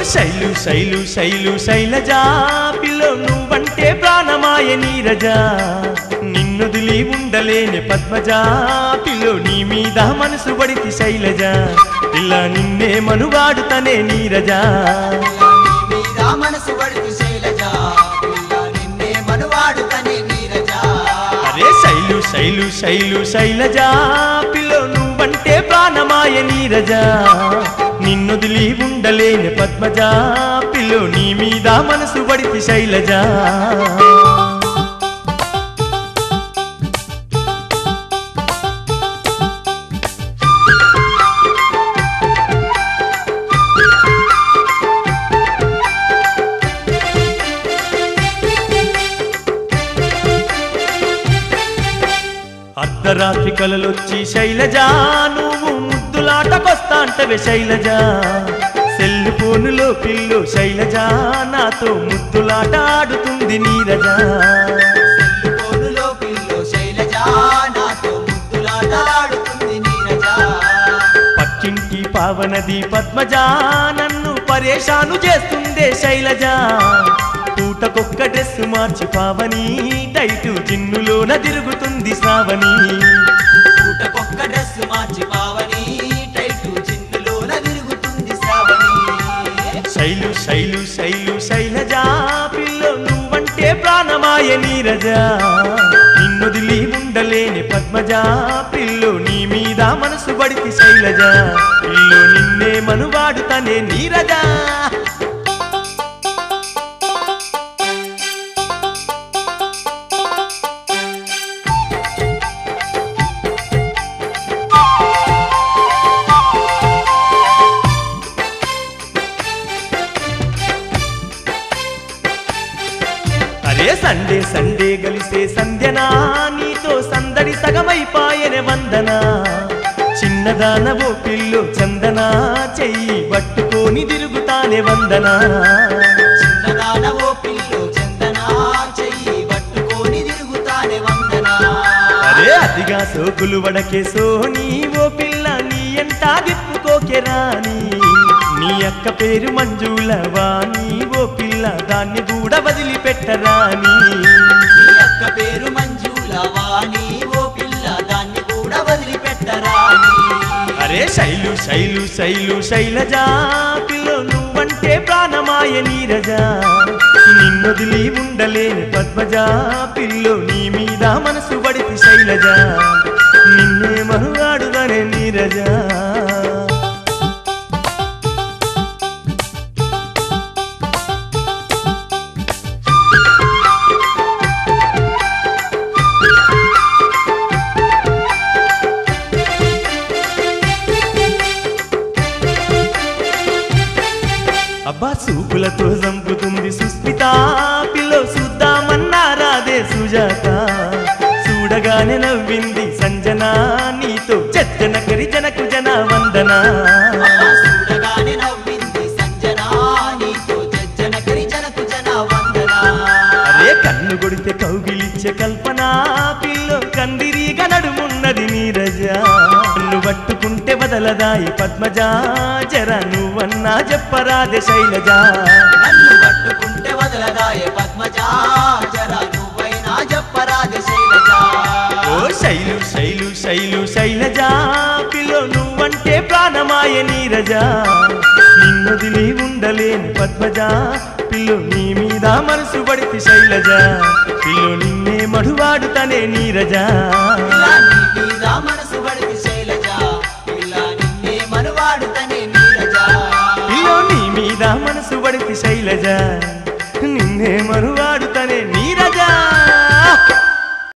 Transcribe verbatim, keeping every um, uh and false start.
శైలు శైలు శైలు శైలజా పిల్లో నువ్వంటే ప్రాణమాయ నీరజా నిన్నొదిలి ఉండలేని పద్మజా పిల్లో నీ మీద మనసు పడితి శైలజా పిల్ల నిన్నే మనువాడుతనే నీరజా మనసు పడితి శైలజా పిల్ల నిన్నే మనువాడుతనే నీరజా అరే శైలు శైలు శైలు శైలజా పిల్లో నువ్వంటే ప్రాణమాయ నీరజా నిన్నొదిలి ఉండలేని పద్మజా పిల్లో నీ మీద మనసు పడితి శైలజా అర్ధరాత్రి కలలొచ్చి శైలజా నువ్వు ముద్దులాటకొస్తా అంటవే శైలజా సెల్ ఫోనులో పిల్లు శైలజా నాతో ముద్దులాట ఆడుతుంది నీరజా సెల్ ఫోనులో పిల్లు శైలజా నాతో ముద్దులాట ఆడుతుంది నీరజా పక్కింటి పావనది పద్మజా నన్ను పరేషాను చేస్తుందే శైలజా పూటకొక్క డ్రెస్ మార్చి పావని టైటు జిన్నులోన తిరుగుతుంది శ్రావణి పూటకొక్క డ్రెస్ మార్చి పావని టైటు జిన్నులోన తిరుగుతుంది శ్రావణి శైలు శైలు శైలు శైలజా పిల్లో నువ్వంటే ప్రాణమాయ నీరజా నిన్నొదిలి ఉండలేని పద్మజా పిల్లో నీ మీద మనసు పడితి శైలజా పిల్లో నిన్నే మనువాడుతనే నీరజా సండే సండే గలిసే సంధ్యనా నీతో సందడి సగమైపాయనే వందనా చిన్నదానవో పిల్లు చందనా చెయ్యి పట్టుకొని తిరుగుతానే వందనా చిన్నదానవో పిల్లు చందనా చెయ్యి పట్టుకొని తిరుగుతానే వందనా అరే అతిగా సోకులు వడకే సోని ఓ పిల్ల నీ ఎంటా దిప్పుకోకే రాని నీ అక్క పేరు మంజులవాణి ఓ పిల్ల దాన్ని కూడా వదిలిపెట్టరాని నీ అక్క పేరు మంజులవాణి ఓ పిల్ల దాన్ని కూడా వదిలిపెట్టరాని అరే శైలు శైలు శైలు శైలజా పిల్లో నువ్వంటే ప్రాణమాయ నీరజా నిన్నొదిలి ఉండలేని పద్మజా పిల్లో నీ మీద మనసు పడితి శైలజా నిన్నే మనువాడుదనే నీరజా అబ్బా సూపులతో చంపుతుంది సుస్మిత పిల్లో చూద్దామన్నారాదే సుజాత చూడగానే నవ్వింది సంజనా నీతో జన కరి జనకు జన వందనా చూడగానే నవ్వింది సంజనా నీతో జన కరి జనకు జన వందనా అరే కన్ను కొడితే కౌగిలిచ్చే కల్పన పిల్లో కందిరీగా నడుమున్నది నీరజా కన్ను పట్టుకుంటే వదలదాయి పద్మజా జర నువ్వన్నా చెప్పరాదే శైలజా నన్ను పట్టుకుంటే వదలదాయే పద్మజా జర నువ్వైనా చెప్పరాదే శైలజా ఓ శైలు శైలు శైలు శైలజా పిల్లో నువ్వంటే ప్రాణమాయ నీరజా నిన్నొదిలి ఉండలేని పద్మజా పిల్లో నీ మీద మనసు పడితి శైలజా పిల్లో నిన్నే మడువాడుతనే నీరజా నీ మీద మనసు పడితి శైలజా పిల్ల నిన్నే మనువాడుతనే నీరజా పిల్లో నీ మీద మనసు పడితి శైలజా నిన్నే మరువా